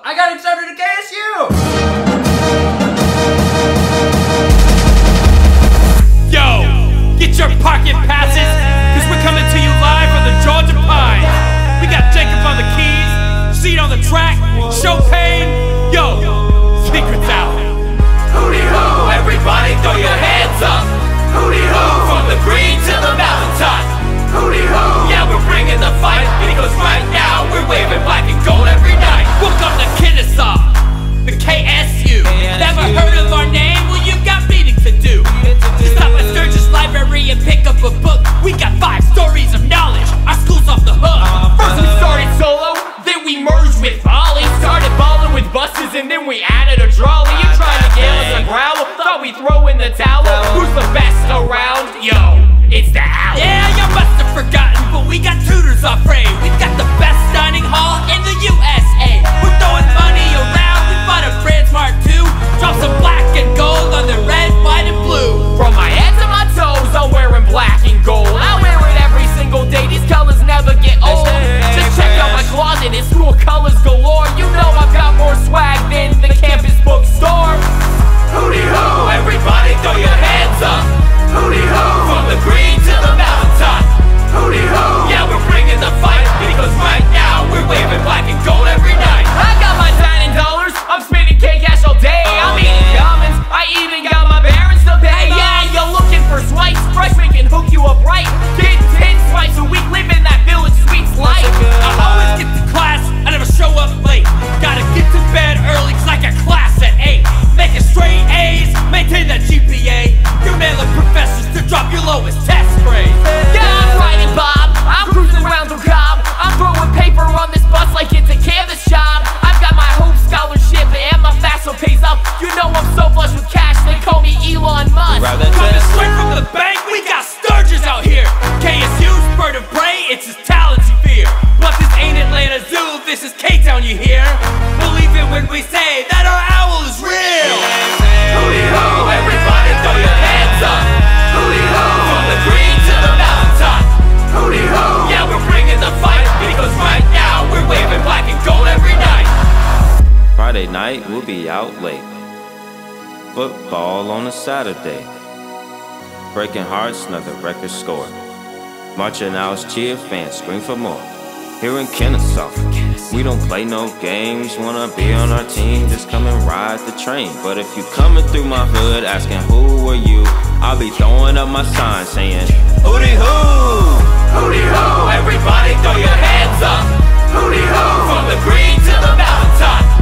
I got accepted to KSU! Yo! Get your pocket passes, cause we're coming to you live from the Georgia Pine. We got Jacob on the keys, Seed on the track, Cho-Payne. Yo! Secrets out. Hootyhoo, everybody throw your hands up. Hootyhoo, from the green to the mountaintop. Hootyhoo, yeah, we're bringing the fight, because right now we're waving black and gold every night. Welcome to Kennesaw, the KSU. Never heard of our name? Well, you've got reading to do. Stop at Sturgis Library and pick up a book. We got 5 stories of knowledge. Our school's off the hook. First we started solo, then we merged with Ollie. Started balling with buses and then we added a trolley. You trying to get us a growl? Thought we'd throw in the towel. Who's the best around? Yo, it's the Owl. Yeah, you must have forgotten, but we got tutors off frame. We've got the best dining hall in the USA. We're throwing money around. We bought a brand smart too. Drop some black and gold on the red, white, and blue. From my head to my toes, I'm wearing black and gold. I wear it every single day. These colors never get old. Just check out my closet. It's school colors galore. You know I've got more swag than the campus bookstore. Hootyhoo, everybody throw your hands up. Hootyhoo, from the green to the mountaintop. Hootyhoo, yeah, we're bringing the fight, because right now we're waving black and gold every night. I got my dining dollars, I'm spending K-cash all day. I'm eating diamonds, I even got my parents to pay. Yeah, you're looking for swipes, Freshman can hook you up right. Getting 10 swipes a week, living that village suites life. I always get to class, I never show up late. Gotta get to bed early, cause I got class at 8. Making straight A's, maintain that GPA. You're nailing professors to drop your lowest test grade. Yeah, I'm riding Bob, I'm cruising around the Cobb. I'm throwing paper on this bus like it's a canvas job. I've got my Hope Scholarship and my FAFSA pays up. You know I'm so flush with cash, they call me Elon Musk. Coming straight from the bank, we got Sturgis out here. KSU's bird of prey, it's his talents you fear. But this ain't Atlanta Zoo, this is K-Town, you hear? Believe it when we say that our owl is real. Hootyhoo, everybody throw your hands up. Hootyhoo, from the green to the mountaintop. Hootyhoo, yeah, we're bringing the fight, because right now we're waving black and gold every night. Friday night, we'll be out late. Football on a Saturday. Breaking hearts, another record score. Marching owls cheer, fans scream for more. Here in Kennesaw, we don't play no games. Wanna be on our team, just come and ride the train. But if you coming through my hood asking who are you, I'll be throwing up my sign saying Hootyhoo! Hootyhoo, everybody throw your hands up. Hootyhoo, from the green to the mountaintop.